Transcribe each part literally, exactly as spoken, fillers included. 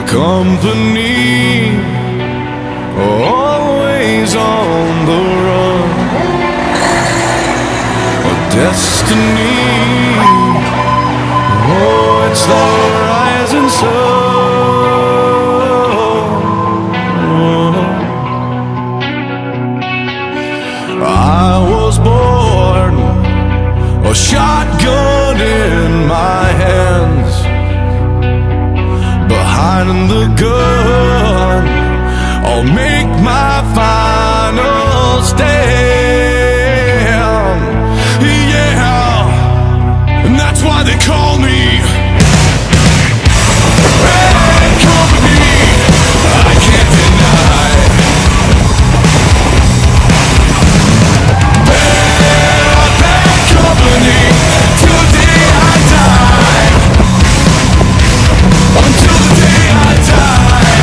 company, always on the run. A destiny, oh, it's the rising sun. I was born, a shotgun in my hands, behind the gun, I'll make my final stand. Yeah, and that's why they call me bad company. I can't deny bad, bad company. Till the day I die, until the day I die,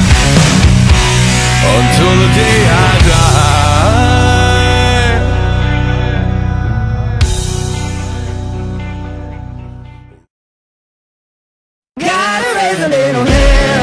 until the day I die. Gotta raise a little hell.